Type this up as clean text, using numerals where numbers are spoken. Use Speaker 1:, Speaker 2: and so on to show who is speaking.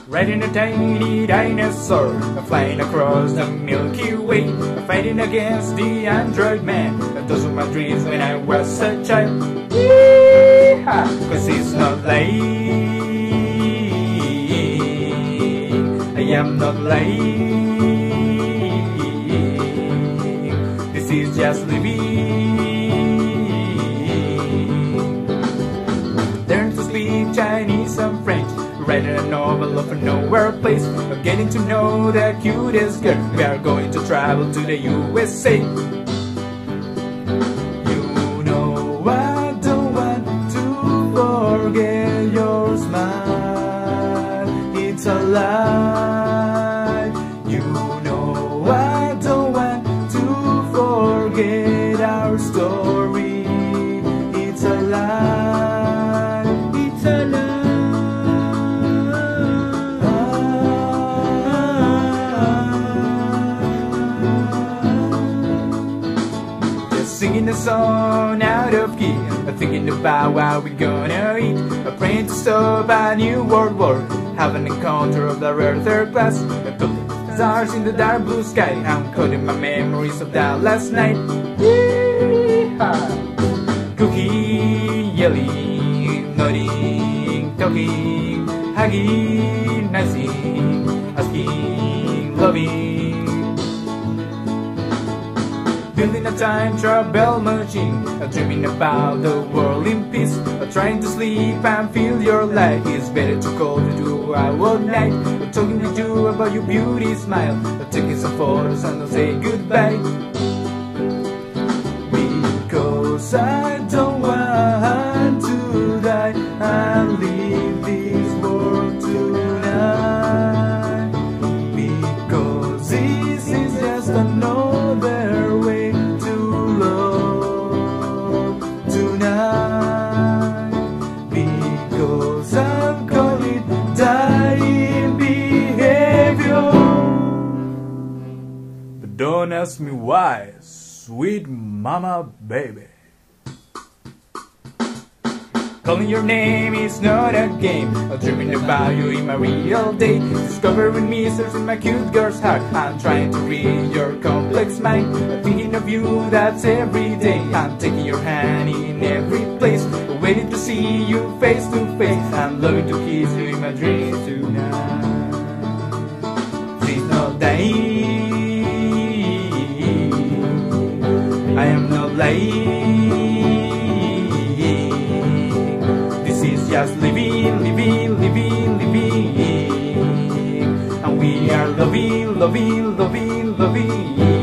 Speaker 1: riding a tiny dinosaur, flying across the Milky Way, fighting against the android man. Those were my dreams when I was a child. Yeehaw! 'Cause it's not lying, I am not lying, this is just living. Learn to speak Chinese and French, writing a novel of a nowhere place, getting to know the cutest girl. We are going to travel to the USA. You know I don't want to forget your smile, it's a lie. You know I don't want to forget our story, it's a lie, it's a lie. Singing a song out of key, thinking about what we're gonna eat, praying to stop a new world war, have an encounter of the rare third class, put stars in the dark blue sky. I'm coding my memories of that last night. Yeehaw! Cooking, yelling, nodding, talking, hugging, nicing, asking, loving. Building a time travel machine, dreaming about the world in peace, trying to sleep and feel your light. It's better to call you to our night, talking with you about your beauty smile, taking some photos and I'll say goodbye. Because I don't want to die and leave this world tonight, because this is just another way to love tonight, because I'm calling dying behavior. But don't ask me why, sweet mama baby. Calling your name is not a game, I'm dreaming about you in my real day, discovering mysteries in my cute girl's heart. I'm trying to read your complex mind, thinking of you, that's every day. I'm taking your hand in every place, waiting to see you face to face. I'm loving to kiss you in my dreams tonight. She's not dying, I am not lying, just living, living, living, living, and we are loving, loving, loving, loving.